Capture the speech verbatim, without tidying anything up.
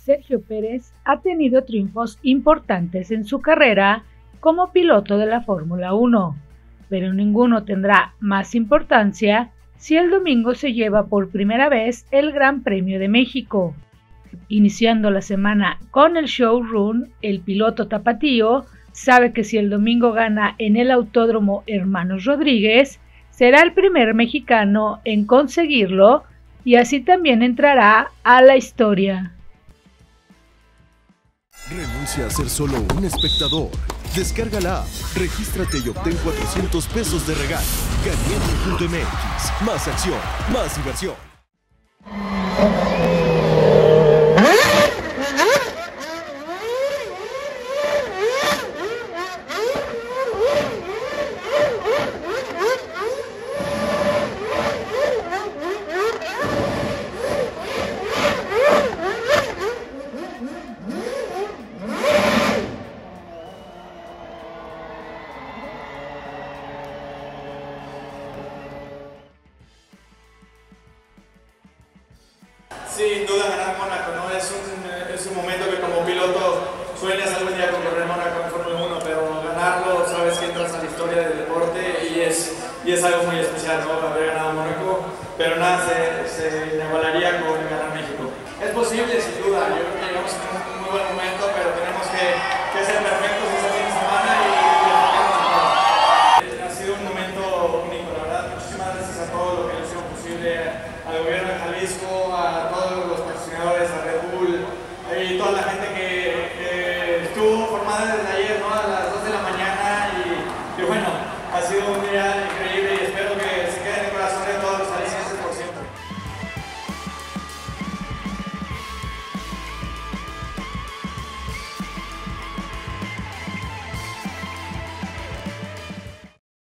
Sergio Pérez ha tenido triunfos importantes en su carrera como piloto de la Fórmula uno, pero ninguno tendrá más importancia si el domingo se lleva por primera vez el Gran Premio de México. Iniciando la semana con el showrun, el piloto tapatío sabe que si el domingo gana en el Autódromo Hermanos Rodríguez, será el primer mexicano en conseguirlo y así también entrará a la historia. Renuncia a ser solo un espectador. Descarga la app, regístrate y obtén cuatrocientos pesos de regalo. Caliente punto M X. Más acción, más diversión. Sin duda ganar Mónaco, ¿no? Es un, es un momento que como piloto sueñas algún día con correr Mónaco en Fórmula uno, pero ganarlo, sabes que entras a la historia del deporte y es, y es algo muy especial, ¿no? Haber ganado Mónaco, pero nada se, se igualaría con ganar México. Es posible, sin duda, yo creo que llegamos en un muy buen momento,